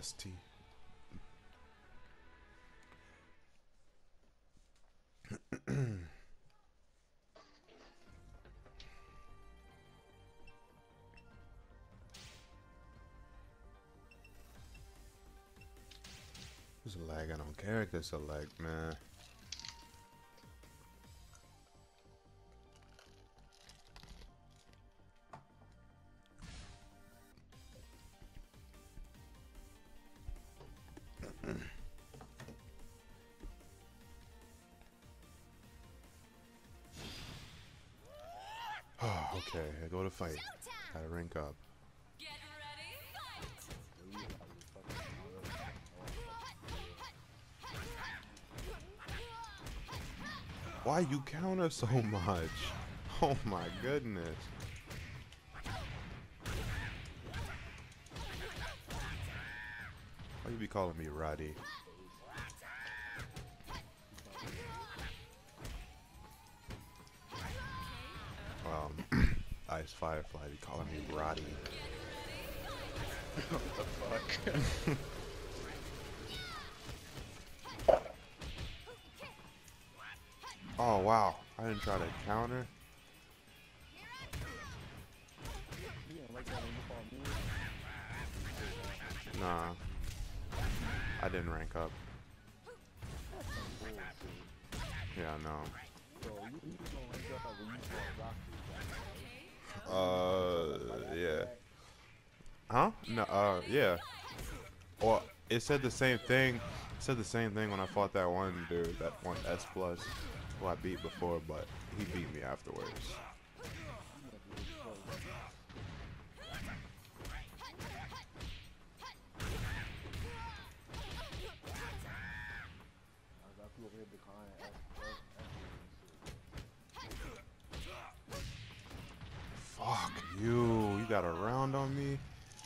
Aussti. There's a lag. I don't care if there's a lag, man. Oh, okay, I go to fight. Gotta rank up. Get ready, fight! Why you counter so much? Oh my goodness. Why you be calling me Roddy? Ice Firefly be calling me Roddy. What the fuck? Oh wow, I didn't try to counter. Nah, I didn't rank up. Yeah, I know. Yeah. Huh? No, yeah. Well, it said the same thing. It said the same thing when I fought that one dude, that one S plus, who I beat before, but he beat me afterwards. Fuck you! You got a round on me?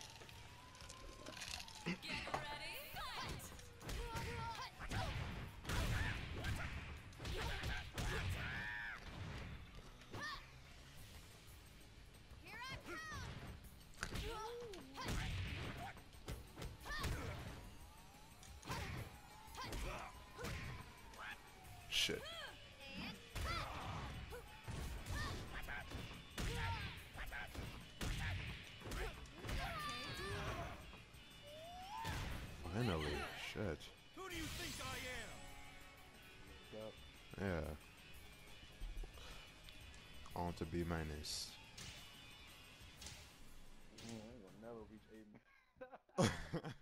Shit. Finally, shit. Who do you think I am? Yeah. On to B minus. I ain't gonna never reach 8.